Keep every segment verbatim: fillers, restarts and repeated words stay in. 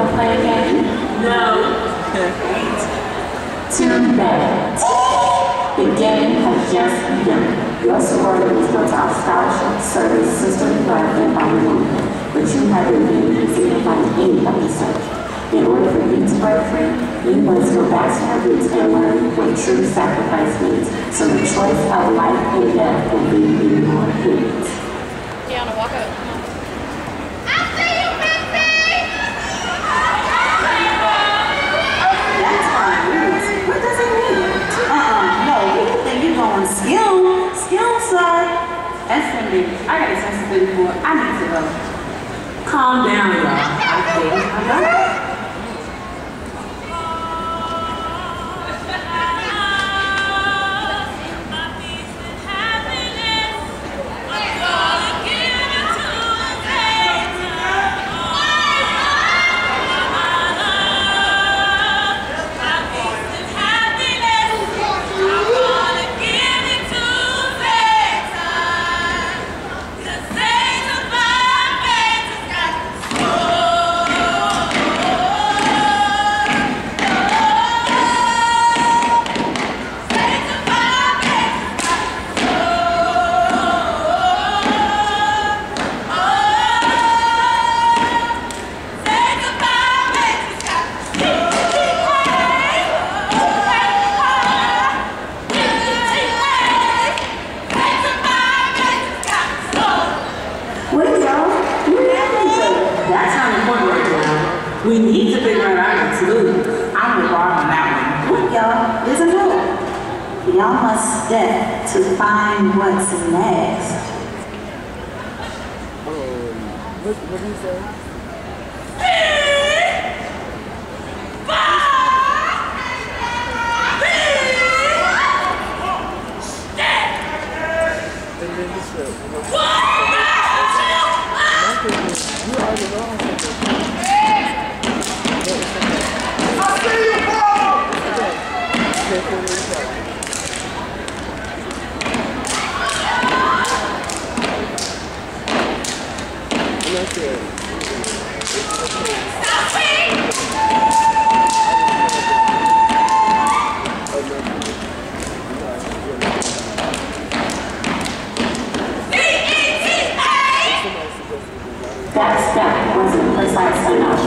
wanna play a game? No. Too bad. The game has just begun. Your sorority is built off scholarship, service, system, love, and harmony. But you haven't been easy to find anybody search. In order for you to break free, you must go back to your roots and learn what true sacrifice means. So the choice of life and death will be in your hands. Deanna, walk up. Skill, skill, sir. That's Cindy. I got a sensitivity for it. I need to go. Calm down, y'all. Okay, I'm done. We need to figure out our next move. I'm with Rob on that one. What, y'all? There's a move. Y'all must step to find what's next. Um, what, what do you say? And then this way. You already know how to do That's it. That step wasn't precise enough.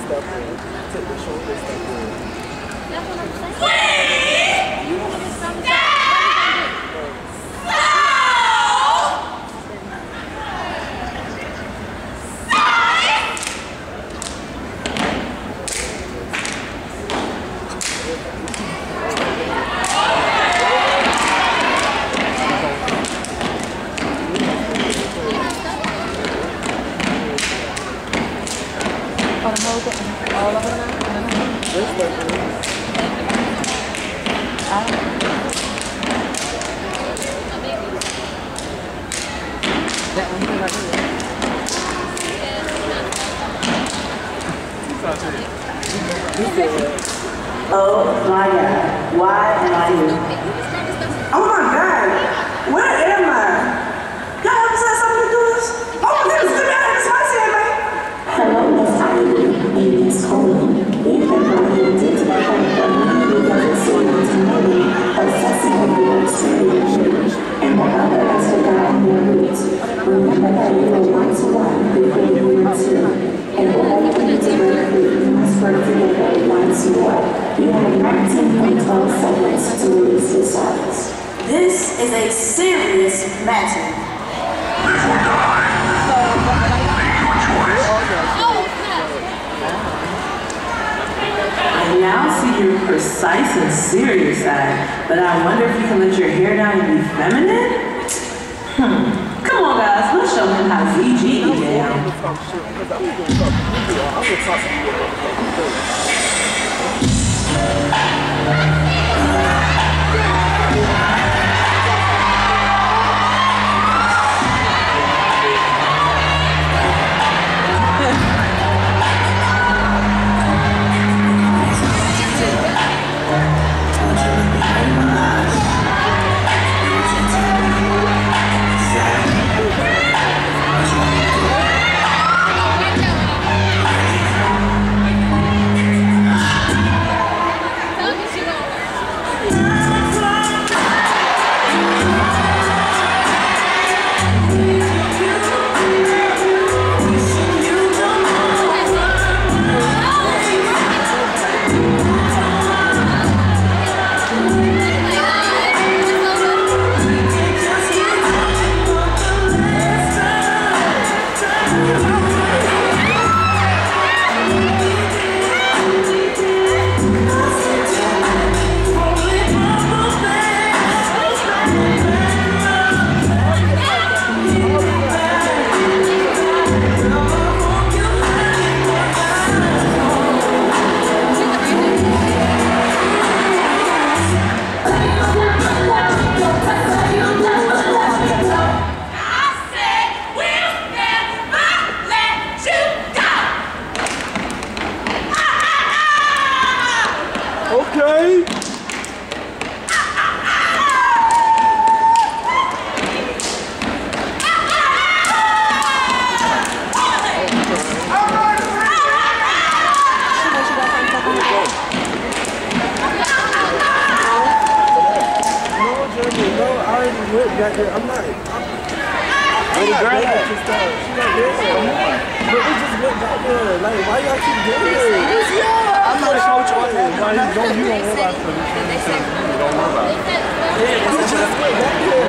All of them now? That one here right here. Oh my God, why am I here? Oh my God, where am I? Y'all ever said something to do this? Oh my goodness, get me out of this house here, man. Hello, Miss Ivy, and Miss Coley. We have brought you to the point that we because it's so much money, obsessing over your experience, and the other is to guide your roots. Remember that you are one to one before you are two. And whatever you need to work with, you must work together once more. You have nineteen point twelve seconds to release your service. This is a serious matter. Live or die. Make your choice. I now see your precise and serious side, but I wonder if you can let your hair down and be feminine? Hmm. Come on, guys, let's show him how Z G get down. got there. I'm not. I'm, Where the girl at? She's not there. Come on. But we just went back there. Like, why y'all keep doing this? Yeah. I'm not coach on that. Don't you don't worry about it. Don't worry about it. Yeah, We just went back there.